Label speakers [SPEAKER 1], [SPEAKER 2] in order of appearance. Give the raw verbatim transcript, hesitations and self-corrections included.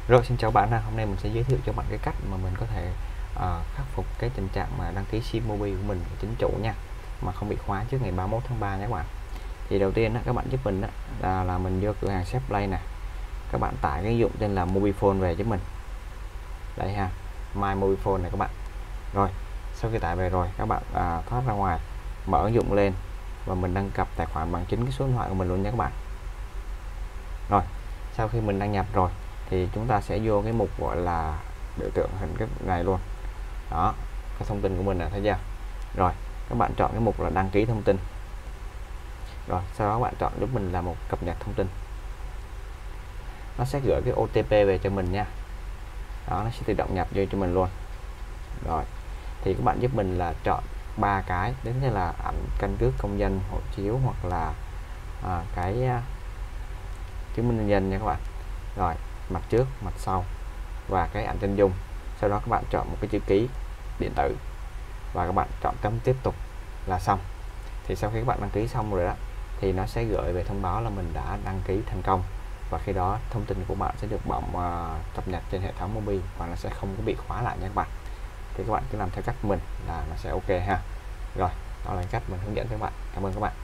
[SPEAKER 1] Rồi, xin chào bạn ha. Hôm nay mình sẽ giới thiệu cho bạn cái cách mà mình có thể à, khắc phục cái tình trạng mà đăng ký sim Mobi của mình chính chủ nha, mà không bị khóa trước ngày ba mươi mốt tháng ba nha các bạn. Thì đầu tiên á, các bạn giúp mình á, là là mình vô cửa hàng Shop Play nè, các bạn tải cái ứng dụng tên là Mobifone về giúp mình. Đây ha, My Mobifone này các bạn. Rồi, sau khi tải về rồi, các bạn à, thoát ra ngoài, mở ứng dụng lên và mình đăng nhập tài khoản bằng chính cái số điện thoại của mình luôn nha các bạn. Rồi, sau khi mình đăng nhập rồi thì chúng ta sẽ vô cái mục gọi là biểu tượng hình cái này luôn. Đó, cái thông tin của mình là thấy chưa? Rồi, các bạn chọn cái mục là đăng ký thông tin. Rồi, sau đó các bạn chọn giúp mình là một cập nhật thông tin. Nó sẽ gửi cái ô tê pê về cho mình nha. Đó, nó sẽ tự động nhập vô cho mình luôn. Rồi, thì các bạn giúp mình là chọn ba cái, đến như là ảnh căn cước công dân, hộ chiếu hoặc là à, cái à, chứng minh nhân dân nha các bạn. Rồi, mặt trước, mặt sau và cái ảnh chân dung. Sau đó các bạn chọn một cái chữ ký điện tử và các bạn chọn chấm tiếp tục là xong. Thì sau khi các bạn đăng ký xong rồi đó thì nó sẽ gửi về thông báo là mình đã đăng ký thành công, và khi đó thông tin của bạn sẽ được bỏng uh, cập nhật trên hệ thống Mobi và nó sẽ không có bị khóa lại nha các bạn. Thì các bạn cứ làm theo cách mình là nó sẽ ok ha. Rồi, đó là cách mình hướng dẫn cho các bạn. Cảm ơn các bạn.